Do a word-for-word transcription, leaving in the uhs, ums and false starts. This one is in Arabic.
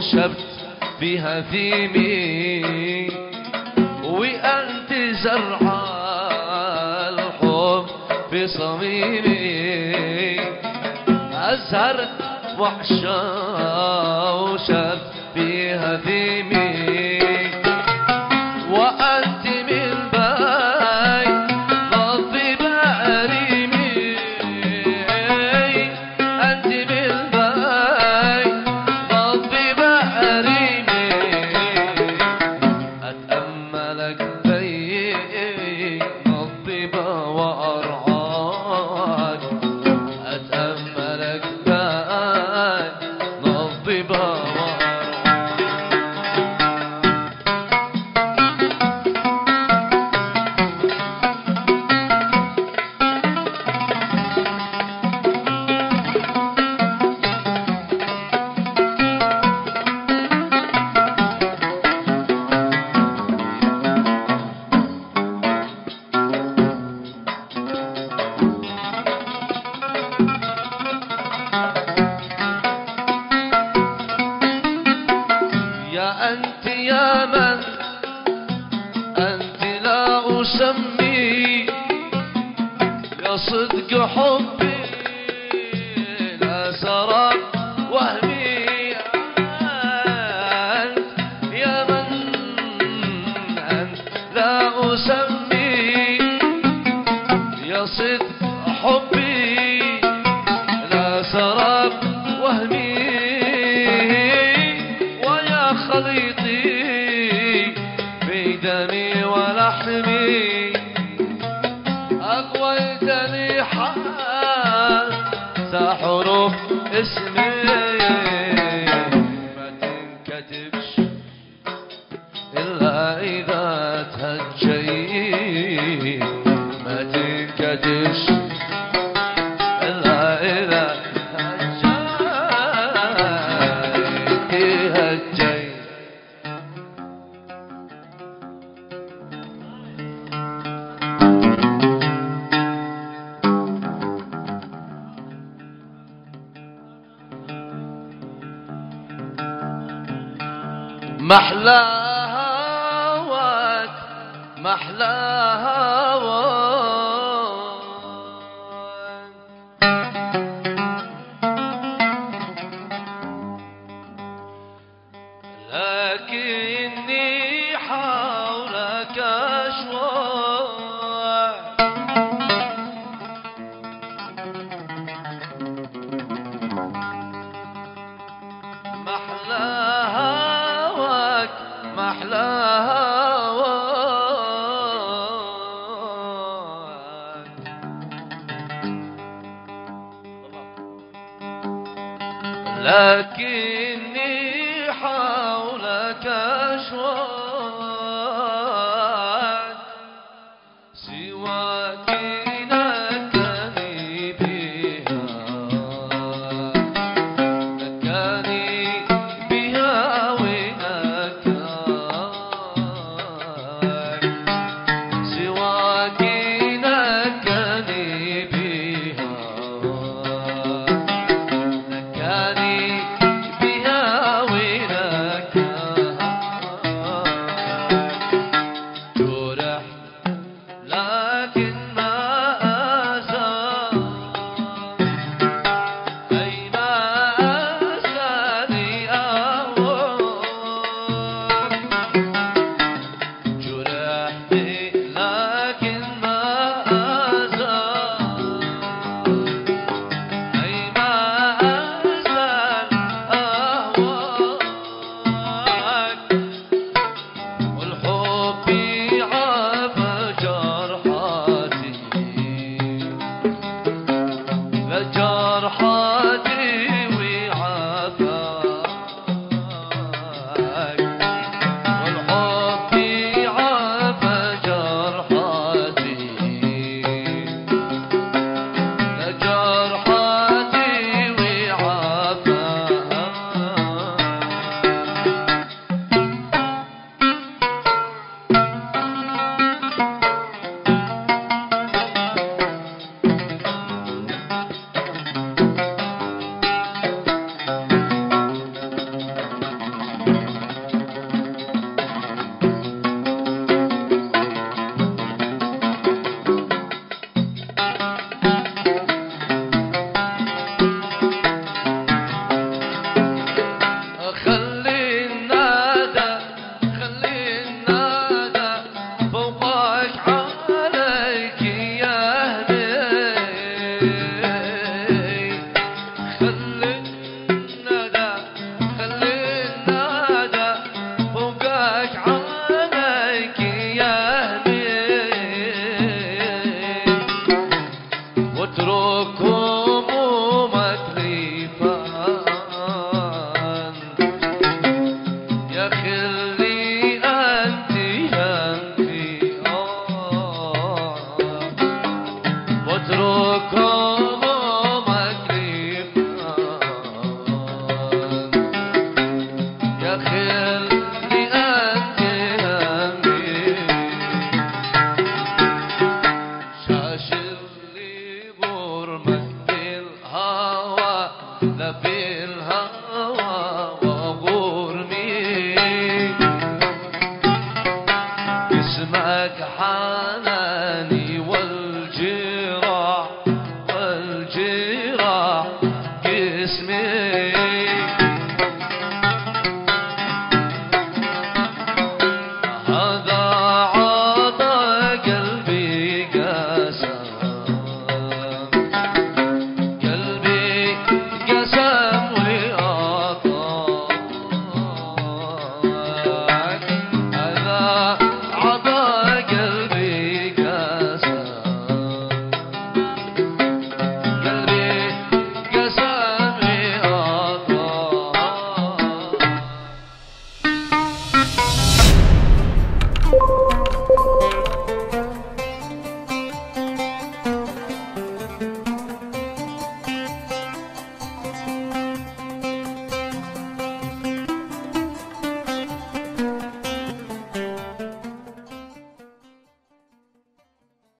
وشبت بها ثيمي، وأنت زرع الحب في صميمي، أزهرت وحشة وشبت بها ثيمي، وأنت من باي ضبي بأريمي، أنت من باي ضبي بأريمي، أتأملك بين الضبا وأرعاك، أتأملك بين الضبا وأرعاك. أنت يا من أنت لا أسمي، يا صدق حبي لا سراب وهمي، أنت يا من أنت لا أسمي، يا صدق حبي لا سراب وهمي، خليطي في دمي ولحمي، أقويتني حتى حروف اسمي، ما تنكتبش إلا إذا تهجي، ما تنكتبش إلا إذا تهجي. محلى هواك محلى هواك، لكني حولك أشواق، محلى محلى هواك، لكني حولك أشواق، سواك نكني بها، نكني بها دخل لأنت همي شاشر لي غرمك بالهوى لا بالهوى وغرمي اسمك حال